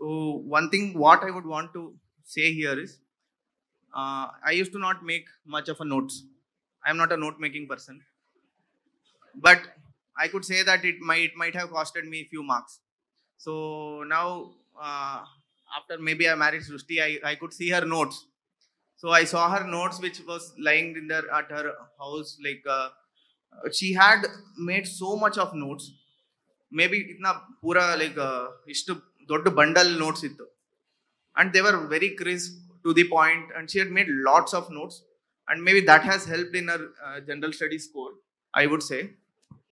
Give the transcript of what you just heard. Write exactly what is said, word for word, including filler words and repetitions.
So one thing what I would want to say here is, uh, I used to not make much of a notes. I am not a note making person, but I could say that it might it might have costed me a few marks. So now, uh, after maybe I married Srushti, I, I could see her notes. So I saw her notes which was lying in there at her house. Like uh, she had made so much of notes. Maybe itna pura like uh, ishtu doddu bundle notes ittu, and they were very crisp to the point, and she had made lots of notes, and maybe that has helped in her uh, general studies score, I would say.